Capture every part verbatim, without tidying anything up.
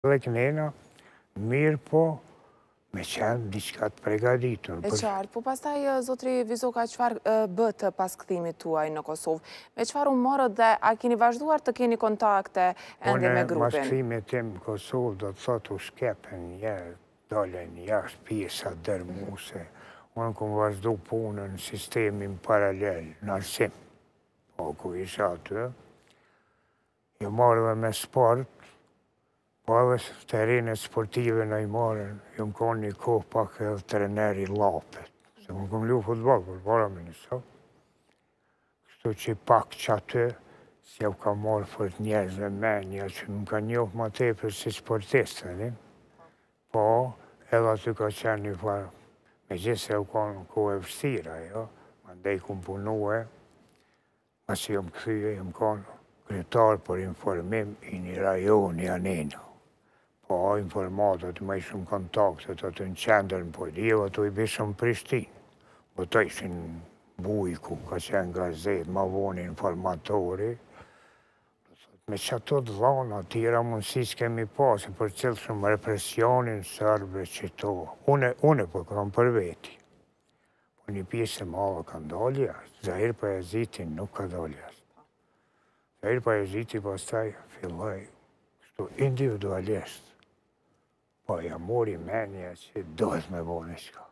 Dhe kënena, mirë po, me qenë diçka të pregaditur. E qartë, po pastaj, zotri Vizoka, qëfar bëtë pas këthimit tuaj në Kosovë? Me qëfar u morët dhe a keni vazhduar të keni kontakte ende me grupin? Une, mas këthimit tim në Kosovë, do të thotë u shkepen njerë, dolen jashtë pjesa dërmuse. Unë këmë vazhdu punën në sistemin paralel, në arsim. Po, ku isha aty, jo marrëve me sport, po edhe terene sportive në i marrën, jo më konë një kohë pak edhe treneri lapet. Se më këmë lu futbol, për para me njëso. Kështu që pak që aty, si u ka marrë për të njerëzve menja, që më ka njohë ma tepër si sportistë, ne? Po, edhe aty ka qenë një farë, me gjithë se u ka në kohë e vështira, jo? Ma ndej ku më punue, ma si jo më këthyje, jo më konë kryetar për informim i një rajon i Anino. Po, informatët, ma ishëm kontaktet atë në qendër në Polijev, ato i bishëm Prishtinë. Po të ishin Bujku, ka qenë gazet, ma voni informatori. Me që ato të dhona, tira mundësi s'kemi pasi për cilë shumë represionin, sërbe, qito. Une, une po kam për veti. Po një pjesë e mava ka ndalë jashtë. Zahir Pajazitin nuk ka dalë jashtë. Zahir Pajaziti pastaj filloj kështu individualisht. Po, ja mori menja që dohet me bo në shka.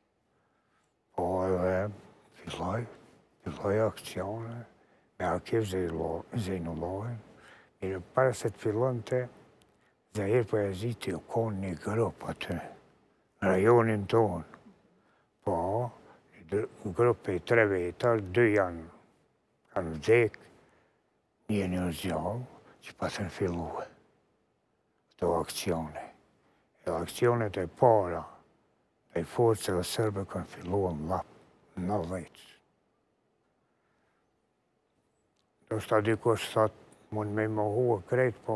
Po, edhe filloj, filloj akcione, me Akif Zejnullohen. Mire, para se të fillon të, Zahir Pajaziti u konë një grup aty, në rajonin tonë. Po, një grup e i tre vetar, dy janë, kanë vdek, një një zgjallë, që pasën filluhe. Këto akcione. E akcionet e para, e forcë dhe sërbe kanë filluar në lapë, në dhejtë. Do shta dikush thot, mund me më hua krejt, po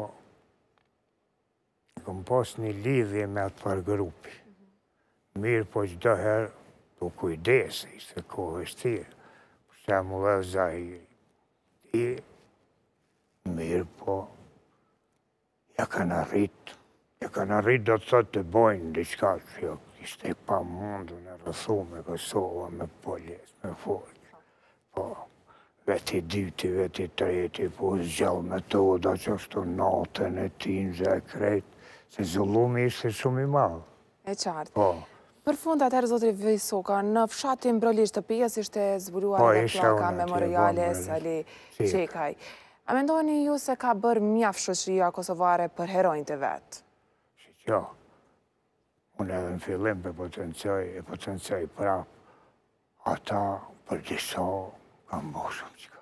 këm pas një lidhje me atë par grupi. Mirë po gjdo herë, po kujdesi, ishte kohë vështirë. Për shemë dhe Zahiri. I, mirë po, ja kanë arritë. Ja kanë arritë do të thotë të bojnë diçka që jo, ishte i pa mundu në rëthu me Kosova, me polis, me forë. Po, veti dyti, veti treti, po zgjallë metoda që është të natën e tinëzë e krejtë, se zullumi ishte shumë i malë. E qartë. Po. Për fund atërë, zotri Visoka, në fshatin Mbrojlisht të Pijës ishte zbuluar dhe plaka memoriale Sali Qekaj. A mendojni ju se ka bërë mjaftë shoqëria kosovare për herojnë të vetë? Jo, unë edhe në fillim për potencioj, e potencioj prapë, ata për disa kanë bo shumë që